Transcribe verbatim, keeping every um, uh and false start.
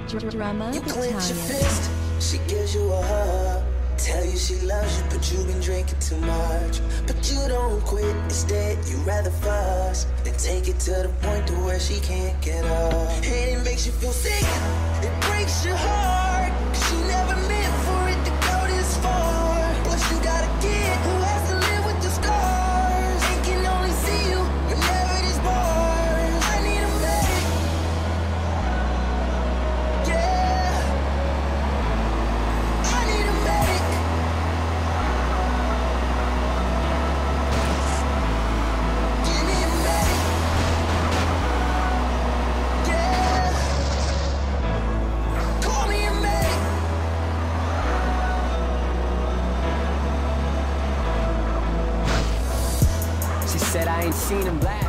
Drama You clench your Italian. fist, she gives you a hug. Tell you she loves you, but you've been drinking too much. But you don't quit, instead you rather fuss than take it to the point to where she can't get up. And it makes you feel sick, it breaks your heart, 'cause she never meant for it to go this far. Plus you got a kid who has to live with the scars and can only see you whenever there's bars. I need a medic, yeah, I need a medic. Give me a medic, yeah, call me a medic. She said I ain't seen him last.